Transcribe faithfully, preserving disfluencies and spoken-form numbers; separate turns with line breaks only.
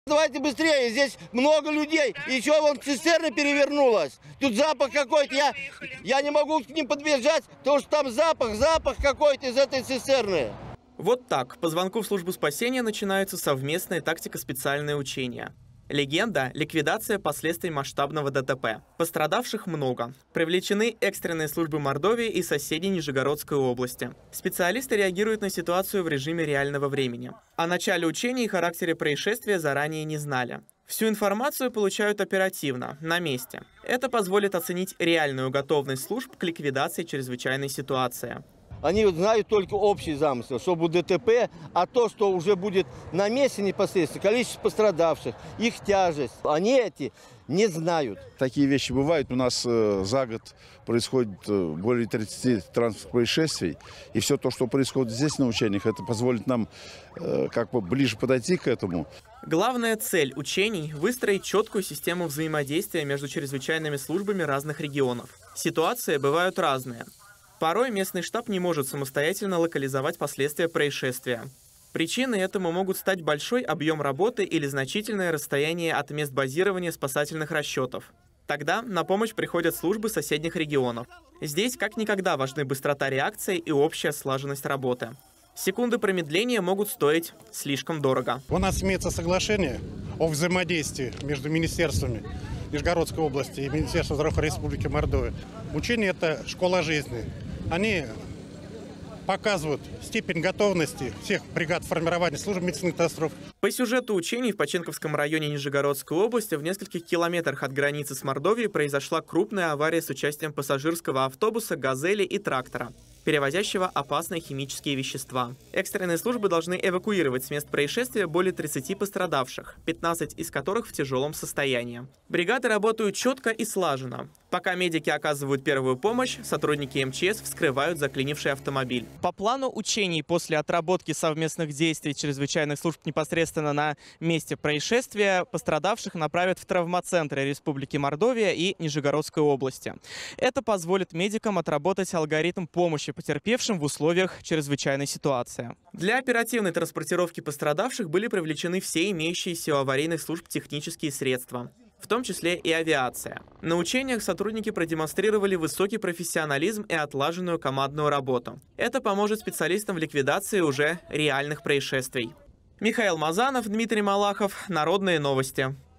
Давайте быстрее, здесь много людей. Еще вон цистерна перевернулась. Тут запах какой-то. Я, я не могу к ним подбежать, потому что там запах, запах какой-то из этой цистерны.
Вот так, по звонку в службу спасения начинаются совместные тактико-специальные учения. Легенда – ликвидация последствий масштабного ДТП. Пострадавших много. Привлечены экстренные службы Мордовии и соседей Нижегородской области. Специалисты реагируют на ситуацию в режиме реального времени. О начале учений и характере происшествия заранее не знали. Всю информацию получают оперативно, на месте. Это позволит оценить реальную готовность служб к ликвидации чрезвычайной ситуации.
Они знают только общий замысел, что будет ДТП, а то, что уже будет на месте непосредственно, количество пострадавших, их тяжесть, они эти не знают.
Такие вещи бывают. У нас э, за год происходит э, более тридцати транспортных происшествий. И все то, что происходит здесь на учениях, это позволит нам э, как бы ближе подойти к этому.
Главная цель учений – выстроить четкую систему взаимодействия между чрезвычайными службами разных регионов. Ситуации бывают разные. Порой местный штаб не может самостоятельно локализовать последствия происшествия. Причиной этому могут стать большой объем работы или значительное расстояние от мест базирования спасательных расчетов. Тогда на помощь приходят службы соседних регионов. Здесь как никогда важны быстрота реакции и общая слаженность работы. Секунды промедления могут стоить слишком дорого.
У нас имеется соглашение о взаимодействии между министерствами Нижегородской области и Министерством здравоохранения Республики Мордовия. Учение – это школа жизни. Они показывают степень готовности всех бригад формирования служб медицинских катастроф.
По сюжету учений в Починковском районе Нижегородской области в нескольких километрах от границы с Мордовией произошла крупная авария с участием пассажирского автобуса, газели и трактора, перевозящего опасные химические вещества. Экстренные службы должны эвакуировать с мест происшествия более тридцати пострадавших, пятнадцать из которых в тяжелом состоянии. Бригады работают четко и слаженно. Пока медики оказывают первую помощь, сотрудники эм че эс вскрывают заклинивший автомобиль. По плану учений после отработки совместных действий чрезвычайных служб непосредственно на месте происшествия пострадавших направят в травмоцентры Республики Мордовия и Нижегородской области. Это позволит медикам отработать алгоритм помощи потерпевшим в условиях чрезвычайной ситуации. Для оперативной транспортировки пострадавших были привлечены все имеющиеся у аварийных служб технические средства, в том числе и авиация. На учениях сотрудники продемонстрировали высокий профессионализм и отлаженную командную работу. Это поможет специалистам в ликвидации уже реальных происшествий. Михаил Мазанов, Дмитрий Малахов. Народные новости.